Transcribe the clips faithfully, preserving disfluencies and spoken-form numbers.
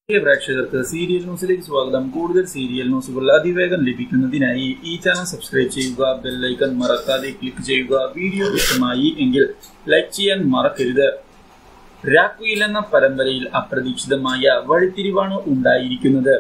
പ്രേക്ഷകർക്ക് സീരിയൽ ന്യൂസിലേക്ക് സ്വാഗതം. കൂടുതൽ സീരിയൽ ന്യൂസുകൾ അതിവേഗം ലഭിക്കുന്നതിനായി ഈ ചാനൽ സബ്സ്ക്രൈബ് ചെയ്യുക, ബെൽ ഐക്കൺ മറക്കാതെ ക്ലിക്ക് ചെയ്യുക. വീഡിയോ ഇഷ്ടമായി എങ്കിൽ ലൈക്ക് ചെയ്യാൻ മറക്കരുത്. രാക്കുയിൽ എന്ന പരമ്പരയിൽ അപ്രതീക്ഷിതമായ വഴിത്തിരിവാണ് ഉണ്ടായിരിക്കുന്നത്.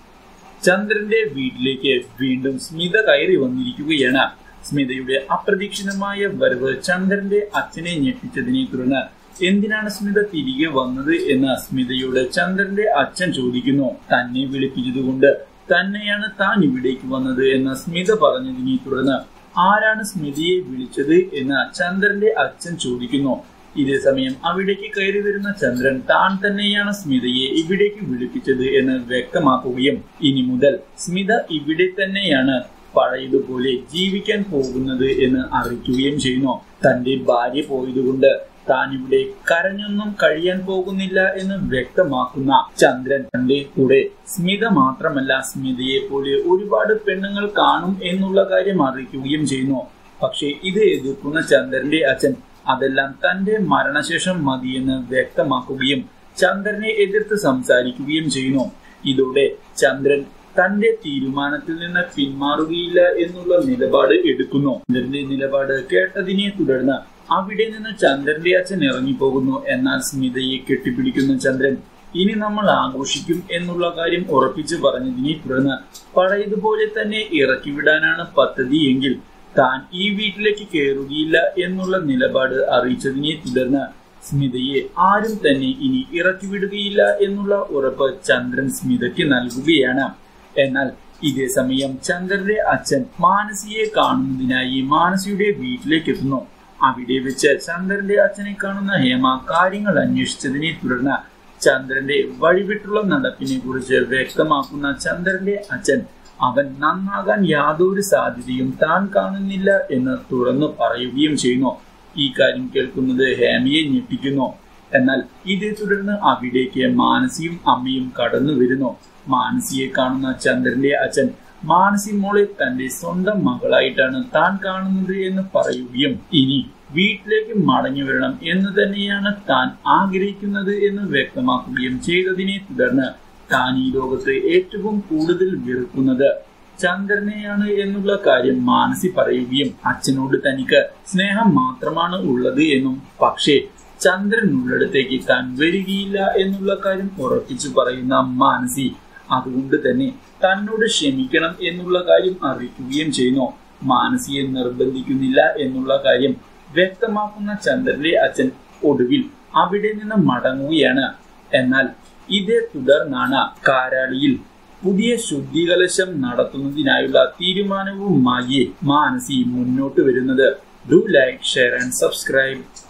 ചന്ദ്രന്റെ വീട്ടിലേക്ക് വീണ്ടും സ്മിത കയറി വന്നിരിക്കുകയാണ്. സ്മിതയുടെ അപ്രതീക്ഷിതമായ വരവ് ചന്ദ്രന്റെ അച്ഛനെ ഞെട്ടിച്ചതിനെ തുടർന്ന് എന്തിനാണ് സ്മിത തിരികെ വന്നത് എന്ന് സ്മിതയോട് ചന്ദ്രന്റെ അച്ഛൻ ചോദിക്കുന്നു. തന്നെ വിളിപ്പിച്ചതുകൊണ്ട് തന്നെയാണ് താൻ ഇവിടേക്ക് വന്നത് എന്ന് സ്മിത പറഞ്ഞതിനെ തുടർന്ന് ആരാണ് സ്മിതയെ വിളിച്ചത് എന്ന് ചന്ദ്രന്റെ അച്ഛൻ ചോദിക്കുന്നു. ഇതേ സമയം അവിടേക്ക് കയറി വരുന്ന ചന്ദ്രൻ താൻ തന്നെയാണ് സ്മിതയെ ഇവിടേക്ക് വിളിപ്പിച്ചത് എന്ന് വ്യക്തമാക്കുകയും ഇനി മുതൽ സ്മിത ഇവിടെ തന്നെയാണ് പഴയതുപോലെ ജീവിക്കാൻ പോകുന്നത് എന്ന് അറിയിക്കുകയും ചെയ്യുന്നു. തന്റെ ഭാര്യ പോയതുകൊണ്ട് താൻ ഇവിടെ കരഞ്ഞൊന്നും കഴിയാൻ പോകുന്നില്ല എന്ന് വ്യക്തമാക്കുന്ന ചന്ദ്രൻ തന്റെ കൂടെ സ്മിത മാത്രമല്ല സ്മിതയെ പോലെ ഒരുപാട് പെണ്ണുങ്ങൾ കാണും എന്നുള്ള കാര്യം അറിയിക്കുകയും ചെയ്യുന്നു. പക്ഷെ ഇത് എതിർക്കുന്ന ചന്ദ്രന്റെ അച്ഛൻ അതെല്ലാം തന്റെ മരണശേഷം മതിയെന്ന് വ്യക്തമാക്കുകയും ചന്ദ്രനെ എതിർത്ത് സംസാരിക്കുകയും ചെയ്യുന്നു. ഇതോടെ ചന്ദ്രൻ തന്റെ തീരുമാനത്തിൽ നിന്ന് പിന്മാറുകയില്ല എന്നുള്ള നിലപാട് എടുക്കുന്നു. ചന്ദ്രന്റെ നിലപാട് കേട്ടതിനെ തുടർന്ന് അവിടെ നിന്ന് ചന്ദ്രന്റെ അച്ഛൻ ഇറങ്ങിപ്പോകുന്നു. എന്നാൽ സ്മിതയെ കെട്ടിപ്പിടിക്കുന്ന ചന്ദ്രൻ ഇനി നമ്മൾ ആഘോഷിക്കും എന്നുള്ള കാര്യം ഉറപ്പിച്ചു പറഞ്ഞതിനെ തുടർന്ന് പഴയതുപോലെ തന്നെ ഇറക്കിവിടാനാണ് പദ്ധതി എങ്കിൽ താൻ ഈ വീട്ടിലേക്ക് കയറുകയില്ല എന്നുള്ള നിലപാട് അറിയിച്ചതിനെ തുടർന്ന് സ്മിതയെ ആരും തന്നെ ഇനി ഇറക്കിവിടുകയില്ല എന്നുള്ള ഉറപ്പ് ചന്ദ്രൻ സ്മിതയ്ക്ക് നൽകുകയാണ്. എന്നാൽ ഇതേ സമയം ചന്ദ്രന്റെ അച്ഛൻ മാനസിയെ കാണുന്നതിനായി മാനസിയുടെ വീട്ടിലേക്ക് എത്തുന്നു. അവിടെ വെച്ച് ചന്ദ്രന്റെ അച്ഛനെ കാണുന്ന ഹേമ കാര്യങ്ങൾ അന്വേഷിച്ചതിനെ തുടർന്ന് ചന്ദ്രന്റെ വഴിവിട്ടുള്ള നടപ്പിനെ കുറിച്ച് വ്യക്തമാക്കുന്ന ചന്ദ്രന്റെ അച്ഛൻ അവൻ നന്നാകാൻ യാതൊരു സാധ്യതയും താൻ കാണുന്നില്ല എന്ന് തുറന്നു പറയുകയും ചെയ്യുന്നു. ഈ കാര്യം കേൾക്കുന്നത് ഹേമയെ ഞെട്ടിക്കുന്നു. എന്നാൽ ഇതേ തുടർന്ന് അവിടേക്ക് മാനസിയും അമ്മയും കടന്നു വരുന്നു. മാനസിയെ കാണുന്ന ചന്ദ്രന്റെ അച്ഛൻ മാനസി മോളെ തന്റെ സ്വന്തം മകളായിട്ടാണ് താൻ കാണുന്നത് എന്ന് പറയുകയും ഇനി വീട്ടിലേക്ക് മടങ്ങി വരണം എന്ന് തന്നെയാണ് താൻ ആഗ്രഹിക്കുന്നത് എന്ന് വ്യക്തമാക്കുകയും ചെയ്തതിനെ തുടർന്ന് താൻ ഈ ലോകത്ത് ഏറ്റവും കൂടുതൽ വെറുക്കുന്നത് ചന്ദ്രനെയാണ് എന്നുള്ള കാര്യം മാനസി പറയുകയും അച്ഛനോട് തനിക്ക് സ്നേഹം മാത്രമാണ് ഉള്ളത് എന്നും പക്ഷേ ചന്ദ്രൻ ഉള്ളിടത്തേക്ക് താൻ വരികയില്ല എന്നുള്ള കാര്യം ഉറപ്പിച്ചു പറയുന്ന മാനസി അതുകൊണ്ട് തന്നെ തന്നോട് ക്ഷമിക്കണം എന്നുള്ള കാര്യം അറിയിക്കുകയും ചെയ്യുന്നു. മാനസിയെ നിർബന്ധിക്കുന്നില്ല എന്നുള്ള കാര്യം വ്യക്തമാക്കുന്ന ചന്ദ്രന്റെ അച്ഛൻ ഒടുവിൽ അവിടെ നിന്ന് മടങ്ങുകയാണ്. എന്നാൽ ഇതേ തുടർന്നാണ് കാരാളിയിൽ പുതിയ ശുദ്ധികലശം നടത്തുന്നതിനായുള്ള തീരുമാനവുമായി മാനസി മുന്നോട്ട് വരുന്നത്. Do like, share and subscribe.